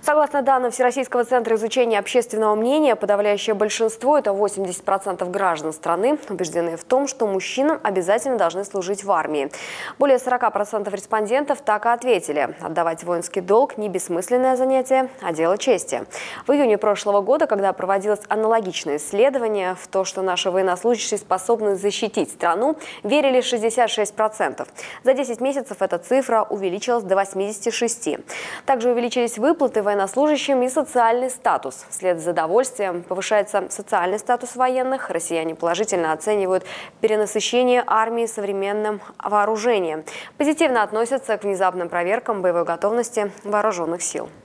Согласно данным Всероссийского центра изучения общественного мнения, подавляющее большинство, это 80% граждан страны, убеждены в том, что мужчинам обязательно должны служить в армии. Более 40% респондентов так и ответили. Отдавать воинский долг – не бессмысленное занятие, а дело чести. В июне прошлого года, когда проводилось аналогичное исследование, в то, что наши военнослужащие способны защитить страну, верили 66%. За 10 месяцев эта цифра увеличилась до 86%. Также увеличились выплаты военнослужащим и социальный статус. Вслед за довольствием повышается социальный статус военных. Россияне положительно оценивают перенасыщение армии современным вооружением. Позитивно относятся к внезапным проверкам боевой готовности вооруженных сил.